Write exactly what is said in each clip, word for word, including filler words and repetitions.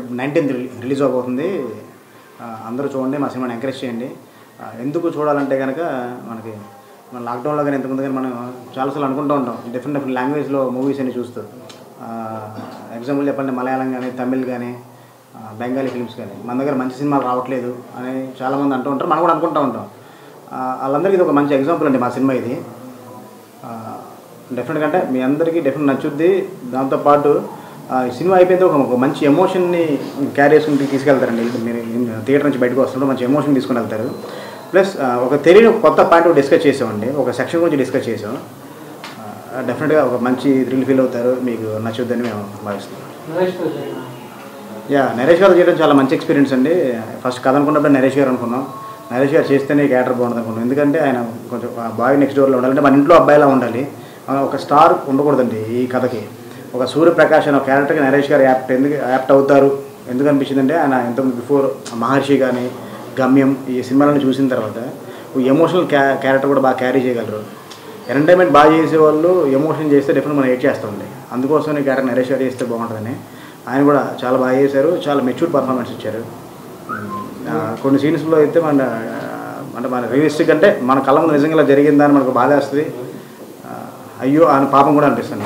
Nineteenth release అవబోతుంది. అందరూ చూడండి, మా సినిమాని ఎంకరేజ్ చేయండి. ఎందుకు చూడాలంటే కనుక మనకి మన లాక్డౌన్లో కానీ ఇంతకుముందు కానీ మనం చాలాసార్లు అనుకుంటూ ఉంటాం డిఫరెంట్ డిఫరెంట్ లాంగ్వేజ్లో మూవీస్ అన్ని చూస్తూ. ఎగ్జాంపుల్ చెప్పండి, మలయాళం కానీ, తమిళ్ కానీ, బెంగాలీ ఫిల్మ్స్ కానీ మన దగ్గర మంచి సినిమాలు రావట్లేదు అని చాలామంది అంటూ ఉంటారు, మనం కూడా అనుకుంటూ ఉంటాం. వాళ్ళందరికీ ఇది ఒక మంచి ఎగ్జాంపుల్ అండి మా సినిమా ఇది. డెఫినెట్గా అంటే మీ అందరికీ డెఫినెట్ నచ్చుద్ది. దాంతోపాటు ఈ సినిమా అయిపోయితే ఒక మంచి ఎమోషన్ని క్యారీ చేసుకుని తీసుకెళ్తారండి. మీరు థియేటర్ నుంచి బయటకు వస్తున్నప్పుడు మంచి ఎమోషన్ తీసుకుని వెళ్తారు. ప్లస్ ఒక తెలియని కొత్త పాయింట్ డిస్కస్ చేసామండి, ఒక సెక్షన్ గురించి డిస్కస్ చేసాం. డెఫినెట్గా ఒక మంచి థ్రిల్ ఫీల్ అవుతారు, మీకు నచ్చుద్దని మేము భావిస్తున్నాం. యా, నరేష్ గారు చేయడం చాలా మంచి ఎక్స్పీరియన్స్ అండి. ఫస్ట్ కథ అనుకున్నప్పుడు నరేష్ గారు అనుకున్నాం. నరేష్ గారు చేస్తేనే క్యారెక్టర్ బాగుంటుంది అనుకున్నాం. ఎందుకంటే ఆయన కొంచెం బాయ్ నెక్స్ట్ డోర్లో ఉండాలంటే మన ఇంట్లో అబ్బాయిలా ఉండాలి, ఒక స్టార్ ఉండకూడదండి ఈ కథకి. ఒక సూర్యప్రకాష్ అనే క్యారెక్టర్కి నరేష్ గారు యాప్ట్ ఎందుకు యాప్ట్ అవుతారు ఎందుకు అనిపించిందంటే, ఆయన ఇంతకుముందు బిఫోర్ మహర్షి కానీ, గమ్యం ఈ సినిమాలను చూసిన తర్వాత ఎమోషనల్ క్యా క్యారెక్టర్ కూడా బాగా క్యారీ చేయగలరు. ఎంటర్టైన్మెంట్ బాగా చేసేవాళ్ళు ఎమోషన్ చేస్తే డిఫరెంట్ మనం ఎయిట్ చేస్తామండి. అందుకోసం ఈ క్యారెక్టర్ నరేష్ గారు చేస్తే బాగుంటుందని ఆయన కూడా చాలా బాగా చేశారు. చాలా మెచ్యూర్డ్ పర్ఫార్మెన్స్ ఇచ్చారు. కొన్ని సీన్స్లో అయితే మన అంటే మన రియలిస్టిక్ అంటే మన కళ్ళ ముందు నిజంగా జరిగిందని మనకు బాధ వేస్తుంది. అయ్యో ఆయన పాపం కూడా అనిపిస్తుంది.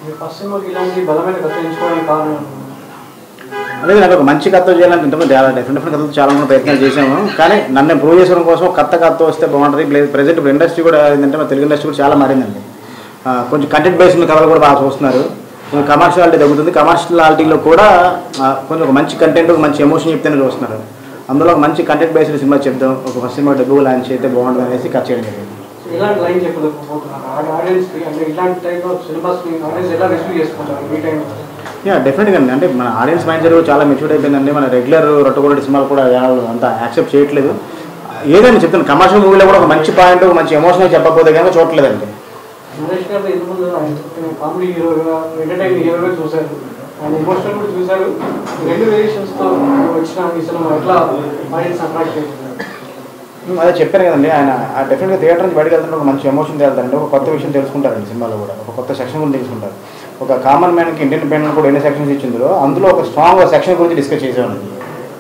అదే నాకు ఒక మంచి కథ చేయాలంటే ఇంతకుముందు డిఫరెంట్ డిఫరెంట్ కథలు చాలా మంది ప్రయత్నాలు చేసాము, కానీ నన్ను ప్రూవ్ చేసుకోవడం కోసం కొత్త కథ వస్తే బాగుంటుంది. ప్రెజెంట్ ఇప్పుడు ఇండస్ట్రీ కూడా ఏంటంటే మన తెలుగు ఇండస్ట్రీ కూడా చాలా మారిందండి. కొంచెం కంటెంట్ బేస్డ్ కథలు కూడా బాగా చూస్తున్నారు. కమర్షియాలిటీ తగ్గుతుంది. కమర్షియాలిటీలో కూడా కొంచెం ఒక మంచి కంటెంట్, ఒక మంచి ఎమోషన్ చెప్తేనే చూస్తున్నారు. అందులో ఒక మంచి కంటెంట్ బేస్డ్ సినిమా చెప్దాం, ఒక ఫస్ట్ సినిమా డబ్బు లాంచ్ అయితే బాగుంటుంది అనేసి కథ చేయడం జరిగింది. యా, డెఫినెట్గా అండి. అంటే మన ఆడియన్స్ మైండ్ సెట్ చాలా మెచ్యూర్డ్ అయిపోయిందండి. మన రెగ్యులర్ రొట్టగొడ సినిమాలు కూడా అంత యాక్సెప్ట్ చేయట్లేదు. ఏదైనా చెప్తాను, కమర్షియల్ మూవీలో కూడా ఒక మంచి పాయింట్, మంచి ఎమోషన్ చెప్పకపోతే కనుక చూడట్లేదండి. అదే చెప్పాను కదండి, ఆయన డెఫినెట్గా థియేటర్ నుంచి బయటకు వెళ్తుంటే ఒక మంచి ఎమోషన్ తేలుతారండి. ఒక కొత్త విషయం తెలుసుకుంటారండి సినిమాలో కూడా, ఒక కొత్త సెక్షన్ గురించి తెలుసుకుంటారు. ఒక కామన్ మ్యాన్కి ఇండియన్ పెయిన్ కూడా ఎన్ని సెక్షన్స్ ఇచ్చిందో అందులో ఒక స్ట్రాంగ్ సెక్షన్ గురించి డిస్కస్ చేసేవాళ్ళండి.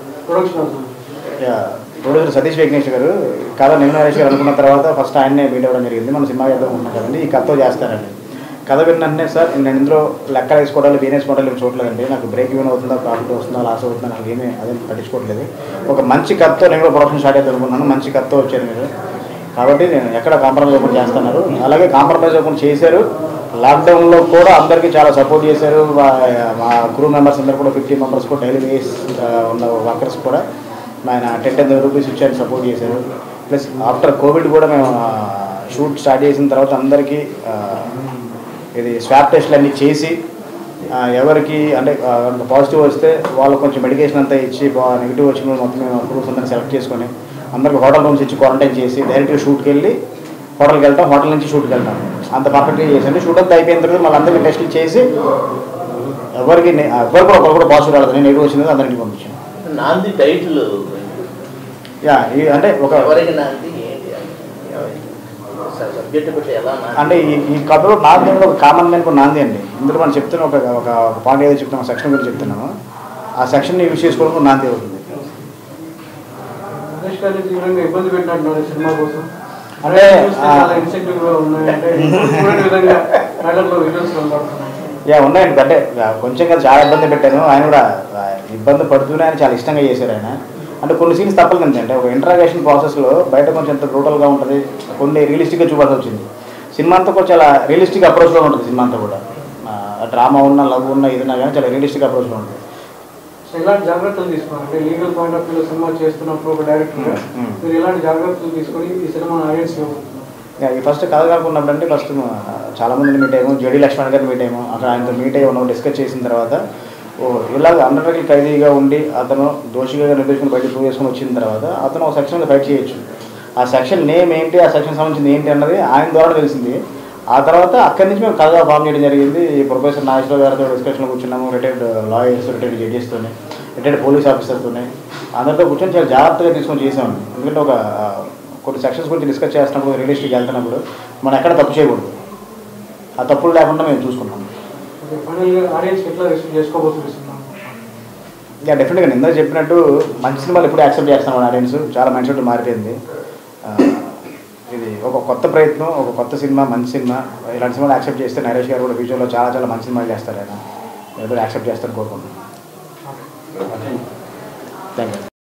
ప్రొడ్యూసర్ సతీష్ విఘ్నేష్ గారు కథ నిమ్న నరేష్ గారు అనుకున్న తర్వాత ఫస్ట్ ఆయన్నే మీట్ అవ్వడం జరిగింది. మన సినిమా చేద్దాం ఉన్నాం కదండి, ఈ కథతో చేస్తారండి. కథ విన్నంటే సార్ నేను ఇందులో లెక్కలు వేసుకోవడాలు బీన్ వేసుకోవడాలు ఏమి చూడలేదండి. నాకు బ్రేక్ ఈవెన్ అవుతుందా, ప్రాఫిట్ వస్తుందా, లాస్ అవుతుందా, నాకు ఏమీ అదే పట్టించుకోవట్లేదు. ఒక మంచి కథతో నేను కూడా ప్రొడక్షన్ స్టార్ట్ చేద్దాం అనుకున్నాను. మంచి కథతో వచ్చారు మీరు, కాబట్టి నేను ఎక్కడ కాంప్రమైజ్ అవ్వకుండా చేస్తున్నారు. అలాగే కాంప్రమైజ్ అవ్వకుండా చేశారు. లాక్డౌన్లో కూడా అందరికీ చాలా సపోర్ట్ చేశారు. మా క్రూ మెంబర్స్ అందరూ కూడా ఫిఫ్టీ మెంబర్స్ కూడా డైలీ వేస్ ఉన్న వర్కర్స్ కూడా ఆయన టెన్ టెన్ రూపీస్ ఇచ్చారు, సపోర్ట్ చేశారు. ప్లస్ ఆఫ్టర్ కోవిడ్ కూడా మేము షూట్ స్టార్ట్ చేసిన తర్వాత అందరికీ ఇది స్వాబ్ టెస్ట్లు అన్నీ చేసి ఎవరికి అంటే పాజిటివ్ వస్తే వాళ్ళకి కొంచెం మెడికేషన్ అంతా ఇచ్చి, నెగిటివ్ వచ్చిన మొత్తం మేము క్రూస్ అందరినీ సెలెక్ట్ చేసుకొని అందరికి హోటల్ రూమ్స్ ఇచ్చి క్వారంటైన్ చేసి డైరెక్ట్గా షూట్కి వెళ్ళి హోటల్కి వెళ్తాం, హోటల్ నుంచి షూట్కి వెళ్తాం. అంత పర్ఫెక్ట్గా చేసండి. షూట్ అంతా అయిపోయిన తర్వాత మళ్ళీ అందరికీ టెస్టులు చేసి ఎవరికి ఎవరు కూడా ఒకరు కూడా పాజిటివ్ రాలేదు, నెగిటివ్ వచ్చింది అందరికి పంపించాను. నాంది టైటిల్ యా అంటే ఒక అంటే ఈ ఈ కథలో నాంది ఒక కామన్ మ్యాన్ కూడా నాంది అండి. ఇందులో మనం చెప్తున్న ఒక ఒక పాయింట్ ఏదో చెప్తున్నాం, సెక్షన్ గురించి చెప్తున్నాము. ఆ సెక్షన్ యూజ్ చేసుకోవడం నాంది అవుతుంది. అంటే యా ఉన్నాయండి. అంటే కొంచెం కదా చాలా ఇబ్బంది పెట్టాను. ఆయన కూడా ఇబ్బంది పడుతూనే ఆయన చాలా ఇష్టంగా చేశారు ఆయన. అంటే కొన్ని సీన్స్ తప్పదు అంతే. అంటే ఒక ఇంటరాగేషన్ ప్రాసెస్లో బయట కొంచెం ఎంత బ్రూటల్గా ఉంటుంది, కొన్ని రియలిస్టిక్గా చూపాల్సి వచ్చింది. సినిమా అంతా కూడా చాలా రియలిస్టిక్ అప్రోచ్లో ఉంటుంది. సినిమా అంతా కూడా డ్రామా ఉన్న, లవ్ ఉన్న, ఏదైనా కానీ చాలా రియలిస్టిక్ అప్రోచ్లో ఉంటుంది. ఎలాంటి జాగ్రత్తలు తీసుకోవాలి లీగల్ పాయింట్ ఆఫ్ వ్యూలో సినిమా చేస్తున్నప్పుడు ఒక డైరెక్టర్గా మీరు ఎలాంటి జాగ్రత్తలు తీసుకొని ఈ సినిమా ఆడియన్స్ ఈ ఫస్ట్ కథ కాకున్నప్పుడు అంటే ఫస్ట్ చాలామందిని మీట్ అయ్యాము. జేడీ లక్ష్మణ్ గారిని మీట్ అయ్యాము. అక్కడ ఆయనతో మీట్ అయ్యి ఉన్నాము. డిస్కస్ చేసిన తర్వాత ఓ ఇలాగ అండర్టేకింగ్ ఖైదీగా ఉండి అతను దోషిగా నిర్దేశం బయట ప్రూవ్ చేసుకుని వచ్చిన తర్వాత అతను ఒక సెక్షన్లో ఫైట్ చేయొచ్చు. ఆ సెక్షన్ నేమ్ ఏంటి, ఆ సెక్షన్ సంబంధించింది ఏంటి అన్నది ఆయన ద్వారా తెలిసింది. ఆ తర్వాత అక్కడి నుంచి మేము కథగా ఫామ్ చేయడం జరిగింది. ప్రొఫెసర్ నాగేశ్వర గారితో డిస్కషన్లో కూర్చున్నాము. రిటైర్డ్ లాయర్స్, రిటైర్డ్ జడ్జెస్తోనే, రిటైర్డ్ పోలీస్ ఆఫీసర్తోనే అందరితో కూర్చొని చాలా జాగ్రత్తగా తీసుకొని చేసామండి. ఎందుకంటే ఒక కొన్ని సెక్షన్స్ గురించి డిస్కస్ చేస్తున్నప్పుడు, రియలిస్టిక్ వెళ్తున్నప్పుడు మనం ఎక్కడ తప్పు చేయకూడదు. ఆ తప్పులు లేకుండా మేము చూసుకున్నాము. యా డెఫినెట్గా ఇందా చెప్పినట్టు మంచి సినిమాలు ఎప్పుడు యాక్సెప్ట్ చేస్తాం ఆడియన్స్, చాలా మైండ్ సెట్ మారిపోయింది. ఇది ఒక కొత్త ప్రయత్నం, ఒక కొత్త సినిమా, మంచి సినిమా, ఇలాంటి సినిమాలు యాక్సెప్ట్ చేస్తే నరేష్ గారు కూడా ఫ్యూచర్లో చాలా చాలా మంచి సినిమాలు చేస్తారు. ఆయన ఏదో యాక్సెప్ట్ చేస్తారు కోరుకుంటున్నాను. Thank you.